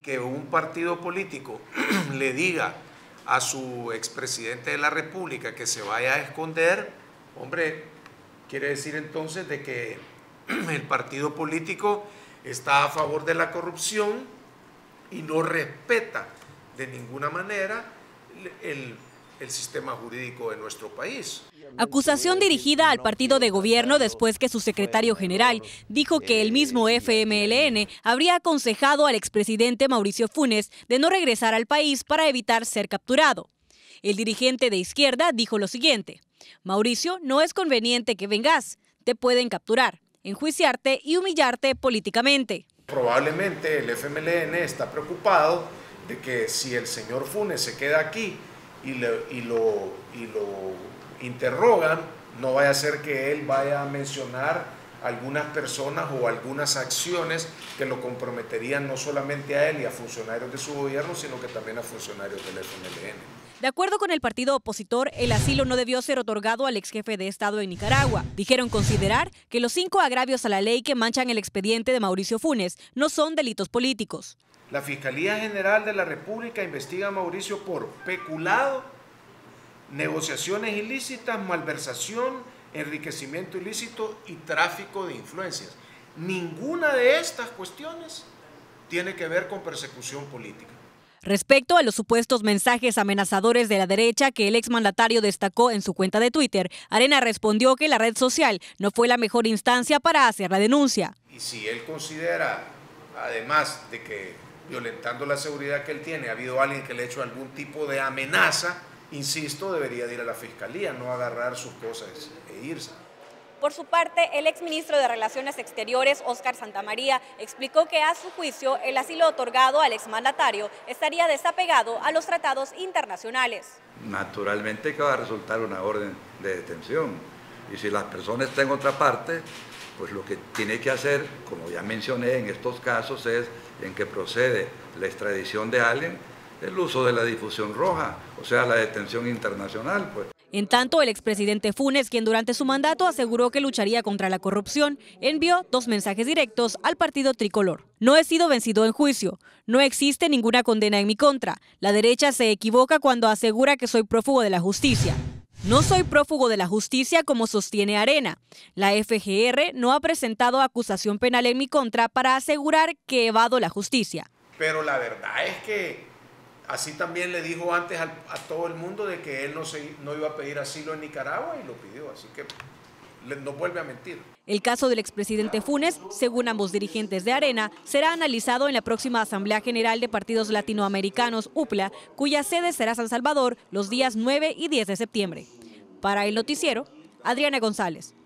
Que un partido político le diga a su expresidente de la República que se vaya a esconder, hombre, quiere decir entonces de que el partido político está a favor de la corrupción y no respeta de ninguna manera el sistema jurídico de nuestro país. Acusación dirigida al partido de gobierno después que su secretario general dijo que el mismo FMLN habría aconsejado al expresidente Mauricio Funes de no regresar al país para evitar ser capturado. El dirigente de izquierda dijo lo siguiente: Mauricio, no es conveniente que vengas, te pueden capturar, enjuiciarte y humillarte políticamente. Probablemente el FMLN está preocupado de que si el señor Funes se queda aquí y lo interrogan, no vaya a ser que él vaya a mencionar algunas personas o algunas acciones que lo comprometerían no solamente a él y a funcionarios de su gobierno, sino que también a funcionarios del FMLN. De acuerdo con el partido opositor, el asilo no debió ser otorgado al exjefe de Estado en Nicaragua. Dijeron considerar que los 5 agravios a la ley que manchan el expediente de Mauricio Funes no son delitos políticos. La Fiscalía General de la República investiga a Mauricio por peculado, negociaciones ilícitas, malversación, enriquecimiento ilícito y tráfico de influencias. Ninguna de estas cuestiones tiene que ver con persecución política. Respecto a los supuestos mensajes amenazadores de la derecha que el exmandatario destacó en su cuenta de Twitter, Arena respondió que la red social no fue la mejor instancia para hacer la denuncia. Y si él considera, además de que violentando la seguridad que él tiene, ha habido alguien que le ha hecho algún tipo de amenaza, insisto, debería de ir a la fiscalía, no agarrar sus cosas e irse. Por su parte, el exministro de Relaciones Exteriores, Óscar Santamaría, explicó que a su juicio el asilo otorgado al exmandatario estaría desapegado a los tratados internacionales. Naturalmente que va a resultar una orden de detención y si las personas están en otra parte, pues lo que tiene que hacer, como ya mencioné en estos casos, es en que procede la extradición de alguien, el uso de la difusión roja, o sea, la detención internacional, pues. En tanto, el expresidente Funes, quien durante su mandato aseguró que lucharía contra la corrupción, envió 2 mensajes directos al partido tricolor. No he sido vencido en juicio, no existe ninguna condena en mi contra. La derecha se equivoca cuando asegura que soy prófugo de la justicia. No soy prófugo de la justicia como sostiene Arena. La FGR no ha presentado acusación penal en mi contra para asegurar que evado la justicia. Pero la verdad es que así también le dijo antes a todo el mundo de que él no iba a pedir asilo en Nicaragua y lo pidió, así que no vuelve a mentir. El caso del expresidente Funes, según ambos dirigentes de Arena, será analizado en la próxima Asamblea General de Partidos Latinoamericanos, UPLA, cuya sede será San Salvador los días 9 y 10 de septiembre. Para el noticiero, Adriana González.